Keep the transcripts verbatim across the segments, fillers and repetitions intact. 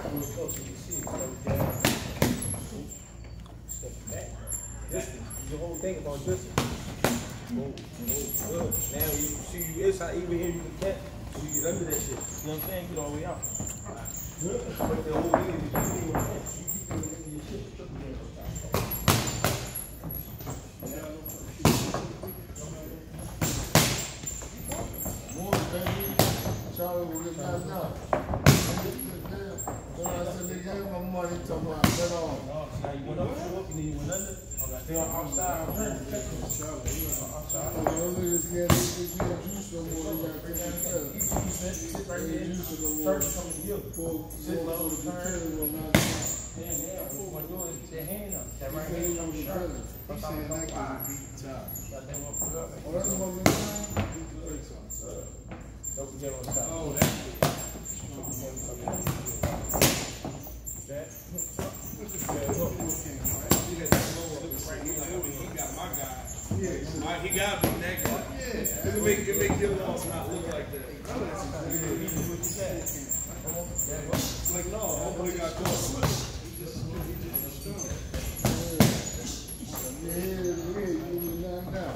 closer, you see it. Step back. Distance. The whole thing about distance. Oh, oh, good. Now you see you inside, even here you can catch. So you get under that shit. You know what I'm saying? Get all the way out. Good. But the whole thing is you keep it with that. You keep it under your shit. Charlie will get knocked out. So I said, they gave my money to my bet on. Now you went up, you went and you went under. They are outside. Outside. The niggas can't juice no more. They got fifty cents. Sit right there. First coming to you. Sit low, turn. Damn, yeah. What we're going to do is their hand up. That right hand on the shirt. That's how we don't lie. But they won't put up. Oh, that's what we're doing? Don't forget what's up. Oh, that's it. That? He got my guy. Yeah, he got me that guy. Yeah, it make it make your loss not look like that. Like no, homeboy got caught. Yeah, yeah, you knocked out.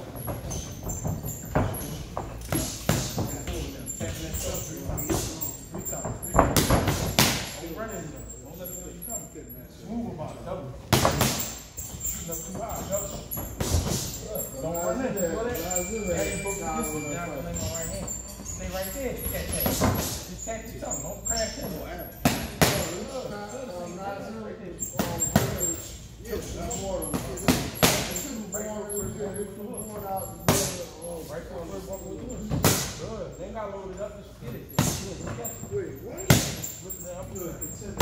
Move about double. Shooting up too high, double. Don't run in there. Hey, you book the distance down to my right hand. Stay right there. Catch that. Just catch it something. Don't crash in there. Right for what we're doing. Good. They got loaded up. Just get it. Wait, what? Listen up. Good.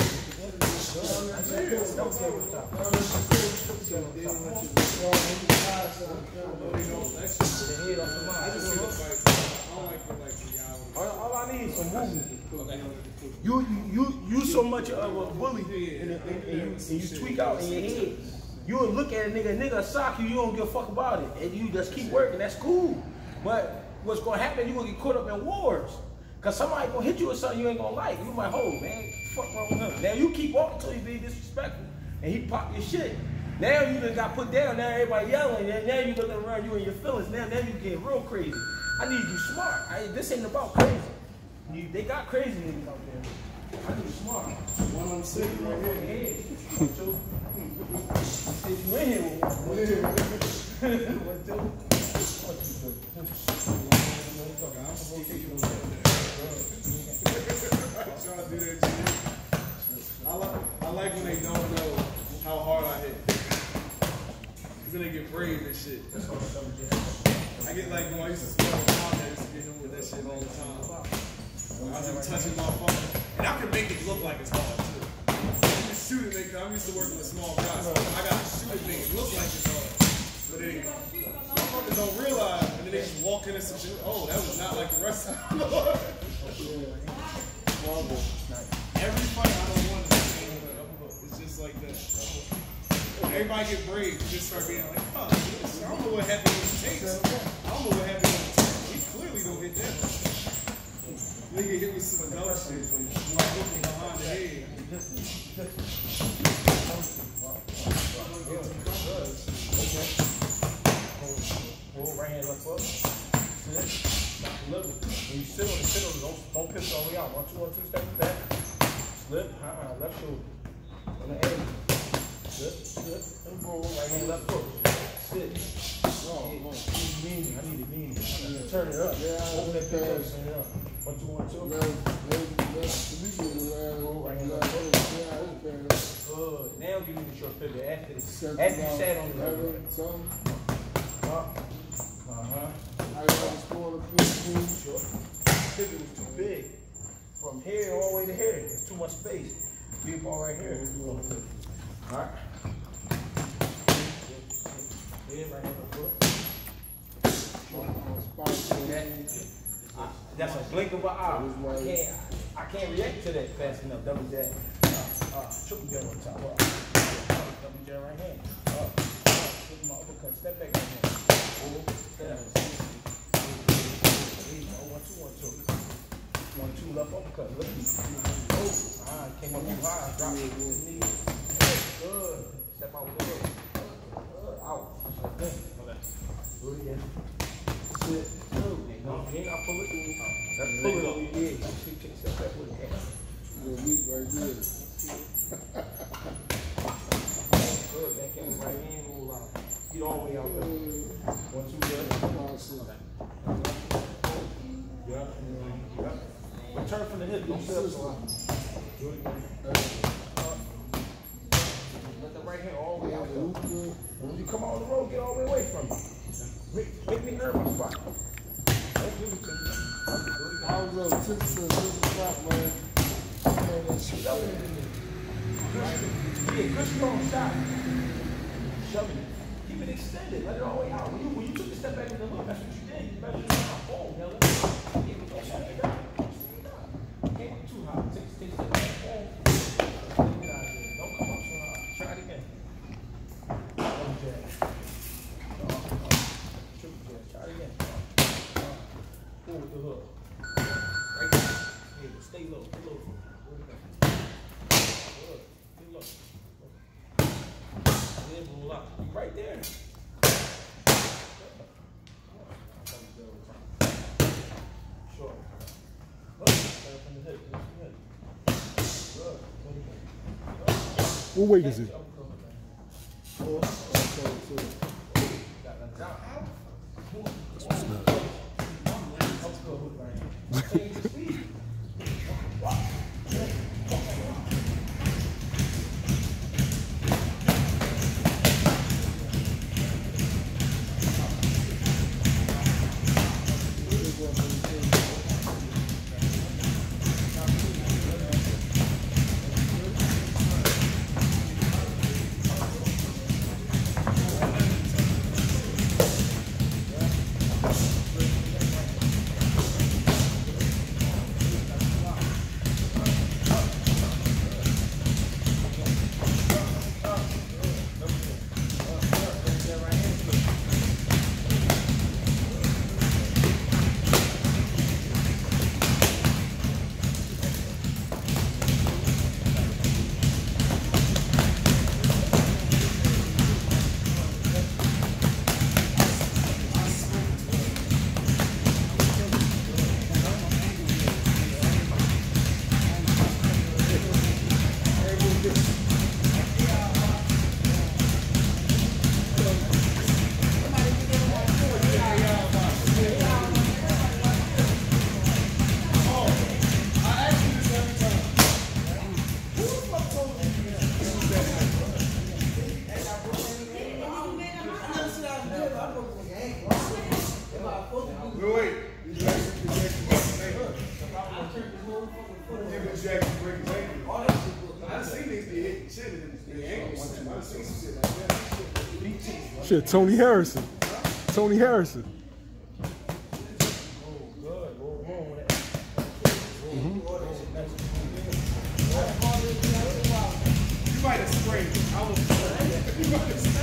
All I need is some movement. You you you so much of a bully and, and, and, you, and you tweak out in your head. You will look at a nigga, nigga sock you, you don't give a fuck about it. And you just keep working, that's cool. But what's gonna happen, you gonna get caught up in wars. Cause somebody gonna hit you with something you ain't gonna like. You might hold, man. Fuck wrong with him. Now you keep walking till you be disrespectful. And he pop your shit. Now you done got put down, now everybody yelling, and now you looking around you and your feelings. Now, now you getting real crazy. I need you smart. I, this ain't about crazy. You, they got crazy niggas out there. I need you smart. One on six right here. If you in here with one, one, two. One, two. One, two. I like, I like when they don't know how hard I hit. Cause then they get brave and shit. I get like when I used to spell the mom, I used to get him with that shit all the time. I was just touching my phone. And I can make it look like it's hard too. You can shoot it, make, I'm used to working with small guys. So I got to shoot it, make it look like it's hard. But they, motherfuckers don't realize, and then they just walk in and some shit. Oh, that was not like the rest of the Lord. Every fight I don't want to say, it's just like that. Everybody get brave and just start being like, oh, this, I don't know what happened with the takes. I don't know what happened with the takes. We clearly don't hit that. Nigga hit with some adult shit. Like looking behind the head. Hold right hand left foot. Sit. Knock a little. When you sit on the sit on don't don't pitch all the way out. One, two, one, two, step back. Slip. Uh-uh, left shoulder. On the edge. Slip, slip, and roll. Right hand left foot. Sit. Oh, yeah. I need it meaning. I need it meaning. Yeah. Turn it up. Yeah, open that pitch up. Turn it up. One, two, one, two. Roll right hand left foot. Good. Now give me the short pivot after this. After you sat on the other. Uh-huh. I got to score the fifteen. Sure. Pivot was too big. From here all the way to here. There's too much space. Big ball right here. Alright. Head right here. That's a blink of an eye. I can't I can't react to that fast enough. Double jab. Uh, uh, triple jab on top. Uh, double jab right hand. Uh, uh, triple my uppercut. Step back right hand. One, two, one, two. One, two, left uppercut. Look at me. Oh, ah, can't one too high. Drop it. Good. Step out with it. Good. Out. Okay. Do it again. Sit. Good. No, you ain't got to pull it. That's pull it over your head. Step back with it. Good meat right there. Good. Back in the right hand. Roll out. Get all the way out there. One, two, good. Okay. Yeah. Yeah. Return from the hip. Don't sit up so high. Do it again. Let the right hand all the way out there. When you come on the road, get all the way away from it. Make, make me earn my spot. Don't give it to me. I was up six to six o'clock, man. Man, that shit. Shove it in there. Yeah, Chris on shot. Shove it in. Keep it extended. Let it all the way out. When you, when you took a step back in the look, that's what you did. You measured it out. Boom, hell. Don't shut it down. Can't be too high. Take, take a step back. Boom. Don't come up so high. Try it again. Double jab. Triple jab. Try it again. Pull with the hook. Right there. Yeah, stay low. Stay low. Good. Stay low. Then roll out. You right there. Sure. From the hip. From the hip. Good. What weight is it? Four. Okay, two. Got that down. Shit, Tony Harrison. Tony Harrison. You might have sprayed it. I was. You might have sprayed it.